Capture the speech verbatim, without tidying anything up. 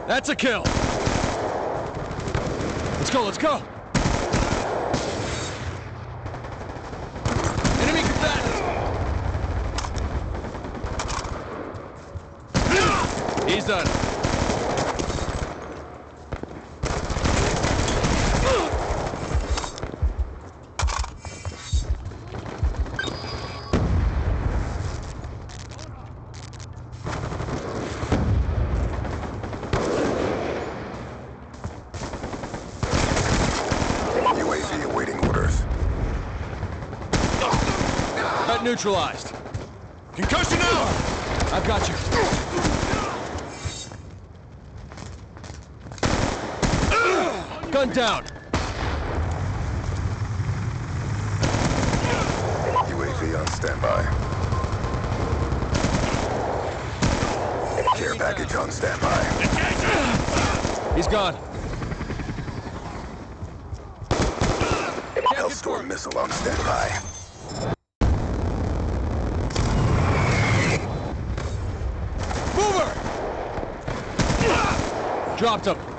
That's a kill. Let's go, let's go. Enemy combatant. He's done. U A V awaiting orders. Threat neutralized. Concussion out! I've got you. Gun down. U A V on standby. Care package on standby. He's gone. Hellstorm missile on standby. Mover! Dropped him.